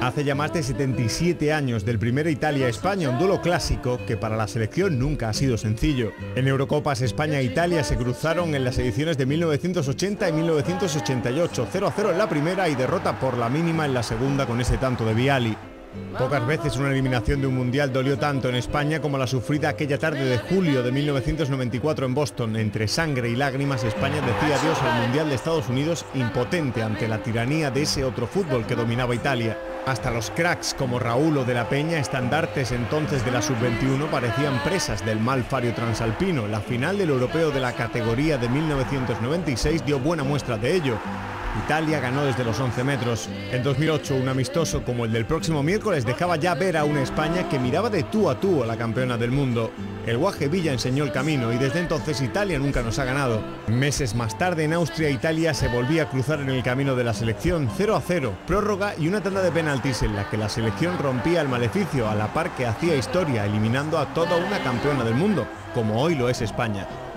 Hace ya más de 77 años del primer Italia-España, un duelo clásico que para la selección nunca ha sido sencillo. En Eurocopas España e Italia se cruzaron en las ediciones de 1980 y 1988, 0-0 en la primera y derrota por la mínima en la segunda con ese tanto de Vialli. Pocas veces una eliminación de un mundial dolió tanto en España como la sufrida aquella tarde de julio de 1994 en Boston. Entre sangre y lágrimas, España decía adiós al Mundial de Estados Unidos, impotente ante la tiranía de ese otro fútbol que dominaba Italia. Hasta los cracks como Raúl o De la Peña, estandartes entonces de la sub-21, parecían presas del mal fario transalpino. La final del europeo de la categoría de 1996 dio buena muestra de ello. Italia ganó desde los 11 metros. En 2008, un amistoso como el del próximo miércoles dejaba ya ver a una España que miraba de tú a la campeona del mundo. El Guaje Villa enseñó el camino y desde entonces Italia nunca nos ha ganado. Meses más tarde en Austria, Italia se volvía a cruzar en el camino de la selección, 0-0, prórroga y una tanda de penaltis en la que la selección rompía el maleficio a la par que hacía historia, eliminando a toda una campeona del mundo, como hoy lo es España.